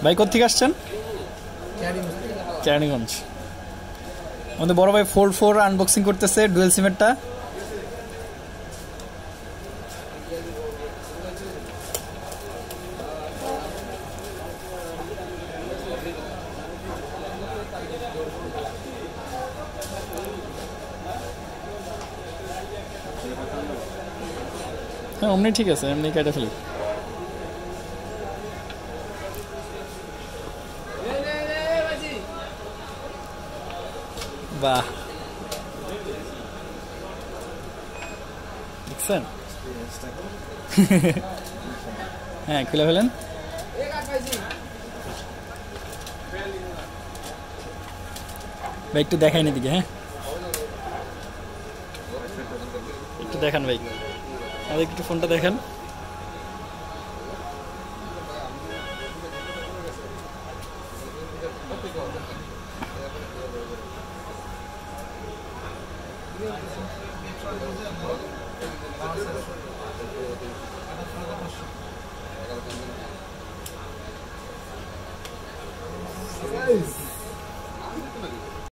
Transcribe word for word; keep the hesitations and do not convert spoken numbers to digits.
ভাই কোত্থেকে আসছেন? কেরানীগঞ্জ। আমাদের বড় ভাই ফোল্ড ফোর আনবক্সিং করতেছে, ডুয়েল সিমেরটা। হ্যাঁ অমনি ঠিক আছে, এমনি কেটে ফেলি। বাহ দেখছেন? হ্যাঁ খুলে ফেলেন। ভাই একটু দেখাইনি দিকে, হ্যাঁ একটু দেখান ভাই, আমাদের একটু ফোনটা দেখান।